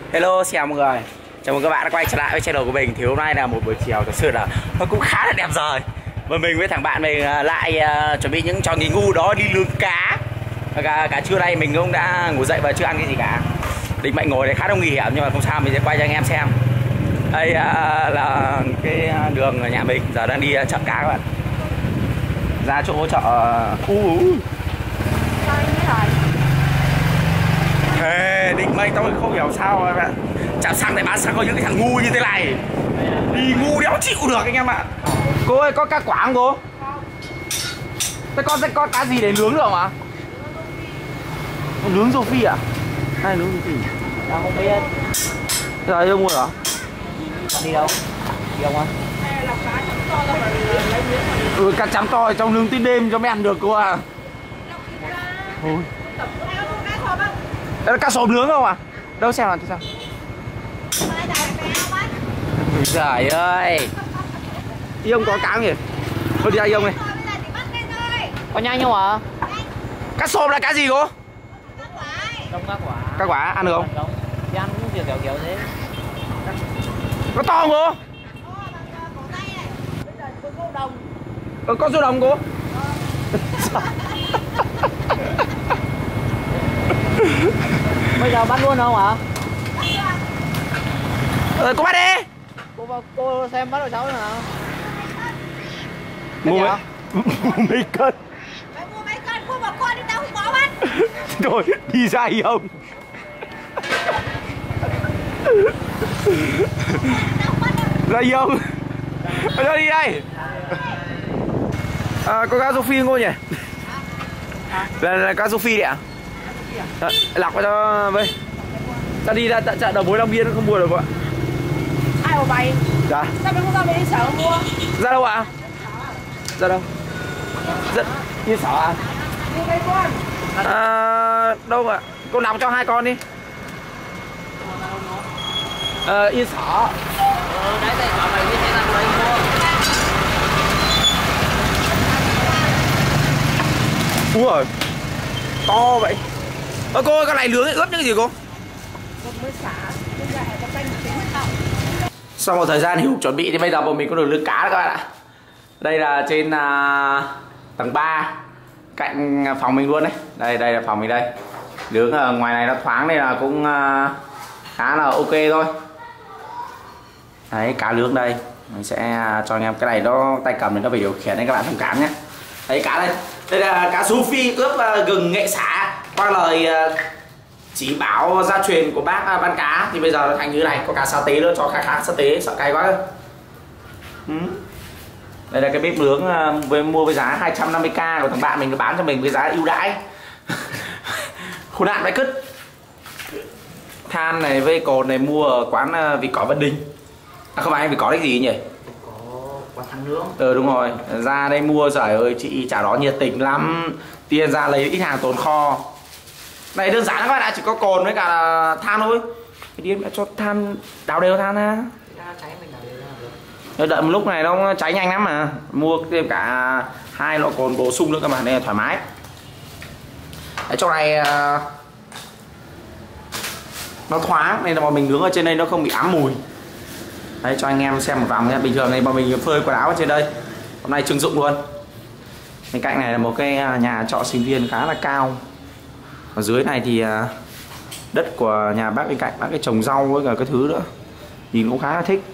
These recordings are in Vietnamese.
Hello, chào mọi người. Chào mừng các bạn đã quay trở lại với channel của mình. Thì hôm nay là một buổi chiều thật sự là nó cũng khá là đẹp trời. Và mình với thằng bạn mình lại chuẩn bị những trò nghỉ ngu đó đi lưới cá. Cả trưa nay mình cũng đã ngủ dậy và chưa ăn cái gì cả. Định mệnh ngồi này khá là nguy hiểm nhưng mà không sao, mình sẽ quay cho anh em xem. Đây là cái đường ở nhà mình, giờ đang đi chợ cá các bạn. Ra chỗ chợ định mệnh tao không hiểu sao mà chả xăng này bán xăng có những cái thằng ngu như thế này, đi ngu đéo chịu được anh em ạ. Cô ơi, có cá quả không cô? Thế có cá gì để nướng được không ạ? Nướng rô phi à? Hay nướng rô phi? Tao không biết. Giờ yêu mua hả? Đi đâu? Đi đâu á? Cá chấm to trong nướng tới đêm cho mới ăn được cô à. Thôi. Đây là cá sộp nướng không à? Đâu xem nào xem. Trời ơi. Ý ông có cá không nhỉ? Thôi đi ra ông này. Có nhanh không ạ? Cá sộp là cá gì cô? Đông cá quả. Cá quả ăn được không? Thì ăn cũng kiểu thế. Có to không cô? Có số đồng cô? Bây giờ bắt luôn không ạ? Cô bắt đi. Cô xem bắt được cháu nào. Mua mấy cân. Mày mua mấy cân, mua một con đi tao không có bắt. Rồi đi ra không? Ra không? Ra đi đây. Có cá rô phi không cô nhỉ? Là cá rô phi đấy ạ? Lọc vào cho với. Ta đi ra tận chợ đầu mối Long Biên không mua được ạ. Ai bảo mày? Dạ. Sao mày không ra mày đi sở mua? Ra đâu ạ? Ra đâu? Rất đi sở à? Mua mấy con? Đâu ạ? Cô nằm cho 2 con đi. Yên sở. Đấy thì bảo mày đi thế nào đấy mua. Ui rồi. To vậy. Cô ơi, con này nướng ướp những gì cô? Một mới xả, bây giờ có canh tính không? Sau một thời gian hiểu chuẩn bị thì bây giờ bọn mình có được lưới cá đó các bạn ạ. Đây là trên tầng 3 cạnh phòng mình luôn đấy. Đây là phòng mình đây. Nướng ở ngoài này nó thoáng nên là cũng khá là ok thôi. Đấy, cá nướng đây. Mình sẽ cho anh em cái này nó tay cầm thì nó phải điều khiển nên các bạn thông cảm nhé. Đấy, cá đây. Đây là cá rô phi ướp gừng nghệ xả. Qua lời chỉ bảo gia truyền của bác bán cá thì bây giờ nó thành như này, có cả sa tế nữa, cho khá sa tế, sợ cay quá. Đây là cái bếp nướng mua với giá 250k của thằng bạn mình, nó bán cho mình với giá ưu đãi. Khốn nạn vậy cứt. Than này với cồn này mua ở quán Vịt Cỏ Vân Đình. Không phải Vịt Cỏ đấy gì nhỉ? Có quả thằng nướng. Đúng rồi, ra đây mua giời ơi, chị trả đó nhiệt tình lắm. Tiền ra lấy ít hàng tồn kho. Này đơn giản các bạn ạ, chỉ có cồn với cả là than thôi. Cái điên đã cho than đào đều than ha. Cháy mình đào đều ra được. Đợi một lúc này nó cháy nhanh lắm mà. Mua thêm cả 2 lọ cồn bổ sung nữa các bạn, nên là thoải mái. Ở trong này nó thoáng nên là bọn mình nướng ở trên đây nó không bị ám mùi. Đấy, cho anh em xem một vòng nha. Bình thường này bọn mình phơi quần áo ở trên đây, hôm nay trưng dụng luôn. Bên cạnh này là một cái nhà trọ sinh viên khá là cao. Ở dưới này thì đất của nhà bác bên cạnh, bác cái trồng rau với cả cái thứ nữa, nhìn cũng khá là thích.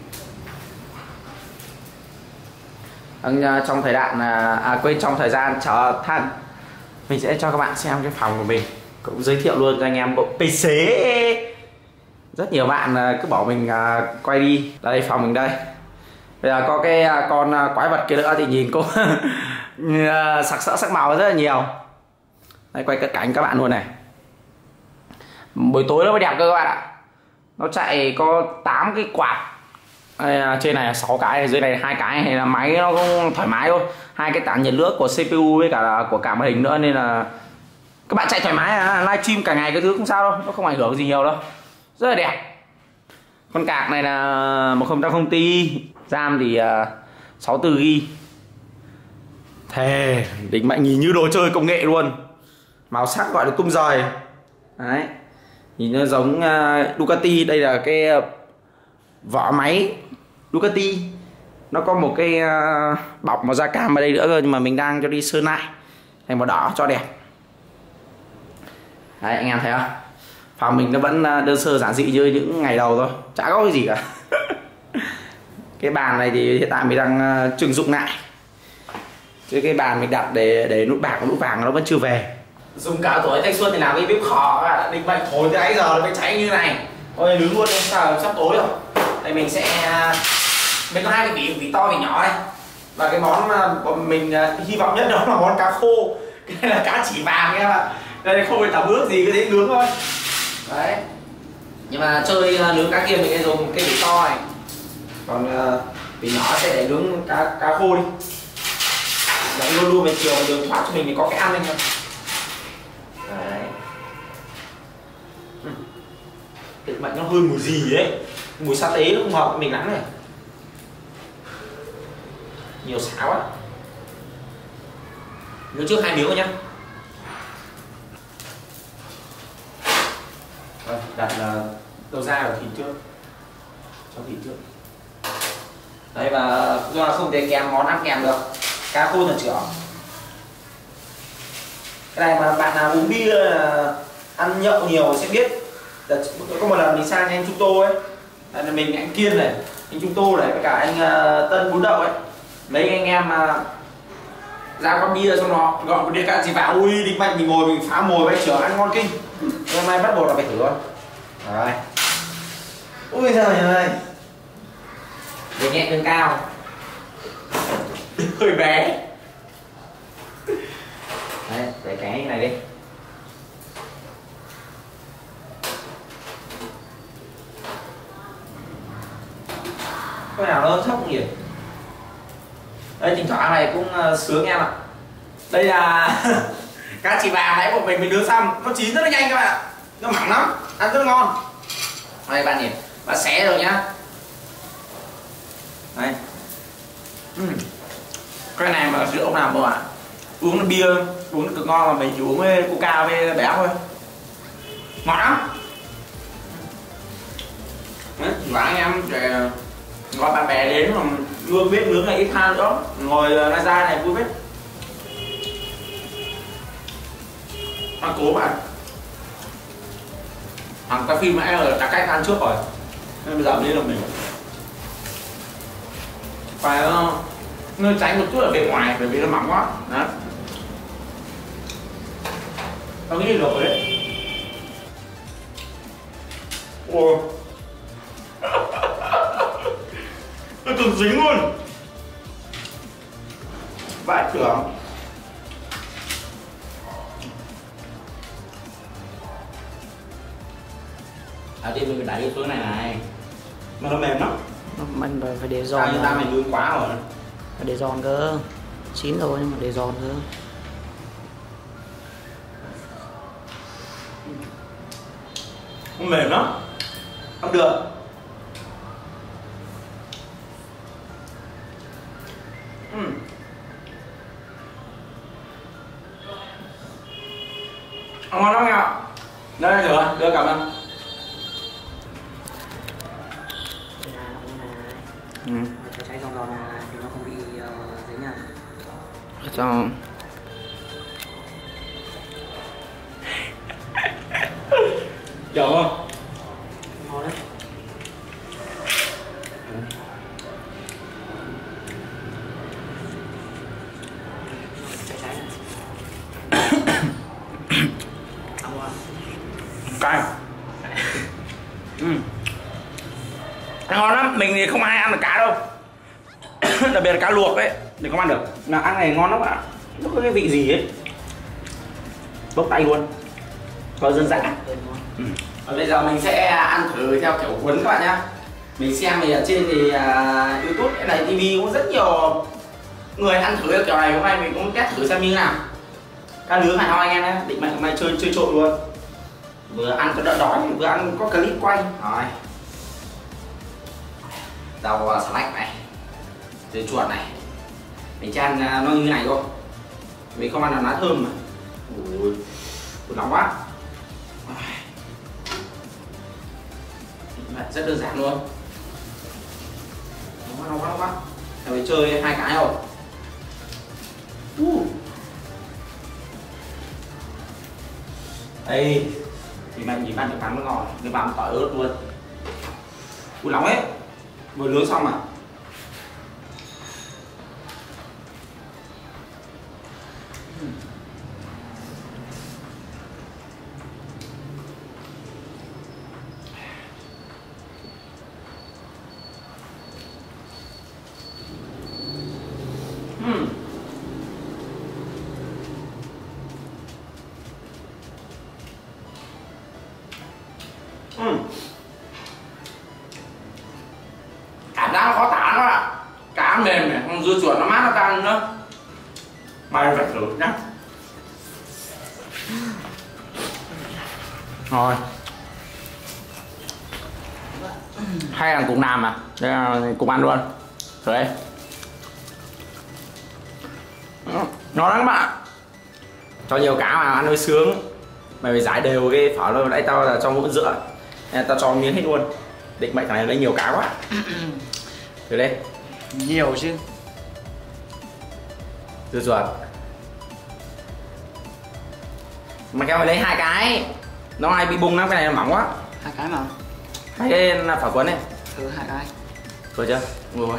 Trong thời đoạn trong thời gian chờ than, mình sẽ cho các bạn xem cái phòng của mình, cũng giới thiệu luôn cho anh em bộ PC. Rất nhiều bạn cứ bảo mình quay đi. Đây phòng mình đây. Bây giờ có cái con quái vật kia nữa thì nhìn cũng sặc sỡ sắc màu rất là nhiều. Đây, quay cận cảnh các bạn luôn này. Buổi tối nó mới đẹp cơ các bạn ạ. Nó chạy có 8 cái quạt. Đây, trên này là 6 cái, dưới này 2 cái, hay là máy nó cũng thoải mái thôi. 2 cái tản nhiệt nước của CPU với cả là của cả màn hình nữa, nên là các bạn chạy thoải mái, livestream cả ngày cái thứ không sao đâu, nó không ảnh hưởng gì nhiều đâu. Rất là đẹp. Con cạc này là 1080 Ti, RAM thì 64GB. Thề, đỉnh mạnh, nhìn như đồ chơi công nghệ luôn. Màu sắc gọi là tung rời. Đấy, Nhìn nó giống Ducati. Đây là cái vỏ máy Ducati, nó có một cái bọc màu da cam ở đây nữa cơ, nhưng mà mình đang cho đi sơn lại thành màu đỏ cho đẹp. Đấy, anh em thấy không? Phòng mình nó vẫn đơn sơ giản dị như những ngày đầu thôi, chả có cái gì cả. Cái bàn này thì hiện tại mình đang trưng dụng lại, chứ cái bàn mình đặt để nút bạc và nút vàng nó vẫn chưa về. Dùng cả tuổi thanh xuân thì làm cái bếp khỏ, định mệnh thổi tới ấy giờ nó mới cháy như này. Ôi nướng luôn, sao sắp tối rồi. Đây mình sẽ có hai cái vỉ to vỉ nhỏ đây, và cái món mà mình hy vọng nhất đó là món cá khô. Cái này là cá chỉ vàng em ạ. Đây không phải tẩm ướp gì, cứ thế nướng thôi. Đấy. Nhưng mà chơi nướng cá kia mình sẽ dùng cái vỉ to này, còn vỉ nhỏ sẽ để nướng cá khô đi. Đấy, luôn luôn về chiều mà đường thoát cho mình thì có cái ăn anh em. Đấy. Định mệnh nó hơi mùi gì ấy, mùi sa tế nó không hợp với mình lắm này, nhiều xáo á. Nướng trước 2 miếng thôi nhá. Rồi, đặt đầu ra vào thịt trước, cho thịt trước. Đấy, và do là không thể kèm món ăn kèm được cá khô thần trưởng. Cái này mà bạn nào uống bia ăn nhậu nhiều sẽ biết. Có một lần mình sang anh Trung Tô ấy, là mình anh Kiên này, anh Trung Tô này, với cả anh Tân Bún Đậu ấy, mấy anh em mà ra quán bia xong nó gọi một đĩa cá chỉ vào, ui định mệnh mình ngồi mình phá mồi với trưởng ăn ngon kinh. Hôm nay bắt buộc là phải thử thôi. Đấy. Ui trời ơi, để nhẹ lên cao, hơi bé. Đấy, để cái này đi. Cái nào nó thấp không nhỉ? Đây, thỉnh thoảng này cũng sướng em ạ. Đây là cá chỉ vàng đấy của mình nướng xong, nó chín rất là nhanh các bạn ạ, nó mỏng lắm, ăn rất ngon. Đây bạn nhìn, bạn xé rồi nhá. Đây. Cái này mà rượu nào mà bạn uống nó bia, uống nó cực ngon, mà mình chỉ uống với coca với béo thôi, ngọt lắm. Và anh em để gọi bạn bè đến mà luôn biết nướng này ít than nữa, ngồi ra ra này vui biết. Ăn cố bạn, hàng cái phim nãy là đã cách ăn trước rồi, nên bây giờ mới là mình phải nơi tránh một chút ở bên ngoài, bởi vì nó mỏng quá. Đó, tao nghĩ rồi đấy. Ôi nó cực dính luôn, vãi trưởng. Thì mình phải đẩy xuống này này, mà nó mềm lắm. Mình phải để giòn. Như ta mình nướng quá rồi, phải để giòn cơ, chín rồi nhưng mà để giòn cơ. nó mềm lắm, không được. Ngon lắm nha. Đây rửa, đưa cảm ơn. Cháy giòn giòn này thì nó không bị dính à. Cho giòn không? Ngon đấy. Cháy này. Ăn ngon. Cay. Ngon lắm, mình thì không ai ăn được cá đâu. Đặc biệt là cá luộc ấy thì không ăn được. Là ăn này ngon lắm ạ. Nó có cái vị gì ấy, bốc tay luôn, có dân dã. Bây giờ mình sẽ ăn thử theo kiểu cuốn các bạn nhá. Mình xem thì ở trên thì YouTube cái này TV cũng rất nhiều người ăn thử theo kiểu này. Hôm nay mình cũng test thử xem như thế nào. Cá nướng hài hoi anh em nhé, định mệnh hôm nay chơi trội luôn. Vừa ăn cho đỡ đói, vừa ăn có clip quay. Rồi, rau xà lách này, dưa chuột này, mình chan nó như thế này thôi, mình không ăn là lá thơm mà. Ui, nóng quá. Đấy, rất đơn giản luôn. Nó quá. Em phải chơi 2 cái rồi. Đây thì mình chỉ ăn được cắn nó ngon, cái băm tỏi ớt luôn. Ui nóng ấy, vừa nướng xong à. Cảm giác nó khó tả nó ạ. Cá mềm này, không dưa chuột nó mát nó tan nữa. Mai phải thử nhá. Rồi. Hai thằng cùng làm à? Đây là cùng ăn luôn. Rồi đây. Ngon lắm các bạn. Cho nhiều cá vào ăn hơi sướng. Mày phải giải đều cái phở luôn. Đấy tao là cho muỗng giữa. Nên tao cho miếng hết luôn. Định mệnh thằng này lấy nhiều cá quá. Từ đây. Nhiều chứ. Dưa chuột. Mà kêu mày lấy 2 cái. Nó hay bị bung lắm, cái này là mỏng quá. 2 cái mà. 2 cái là phở cuốn này. 2 cái. Vừa chưa? Vừa.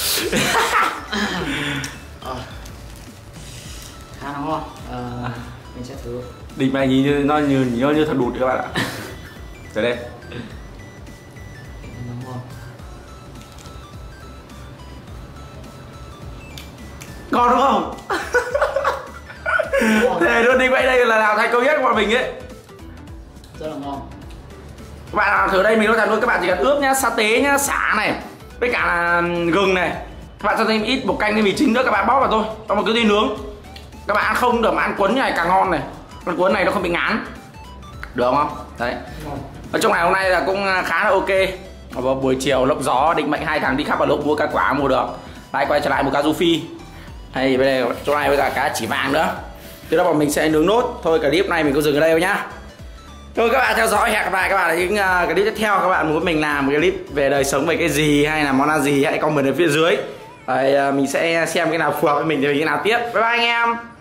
Khá nóng không? Mình sẽ thử. Định mày nhìn như thật đụt các bạn ạ. Từ đây. Nóng không? Ngon đúng không? Thế luôn đi vậy đây là nào thành công nhất của bọn mình ấy. Rất là ngon. Các bạn nào thử đây mình nói thật luôn, các bạn chỉ cần ướp nhá, sa tế nhá, sả này, với cả là gừng này. Các bạn cho thêm ít bột canh với mì chính nữa, các bạn bóp vào thôi, xong rồi cứ đi nướng. Các bạn ăn không được mà ăn cuốn như này càng ngon này. Con cuốn này nó không bị ngán. Được không? Đấy. Ở trong ngày hôm nay là cũng khá là ok. Vào buổi chiều lốc gió định mệnh 2 thằng đi khắp Hà Nội mua cá quả mua được. Đây quay trở lại một cá rô phi. Đây bên đây chỗ này với cả cá chỉ vàng nữa. Từ đó bọn mình sẽ nướng nốt. Thôi clip này mình có dừng ở đây thôi nhá. Thôi các bạn theo dõi, hẹn gặp lại các bạn ở những clip tiếp theo. Các bạn muốn mình làm một cái clip về đời sống về cái gì hay là món ăn gì hãy comment ở phía dưới. Mình sẽ xem cái nào phù hợp với mình thì mình cái nào tiếp. Bye bye anh em.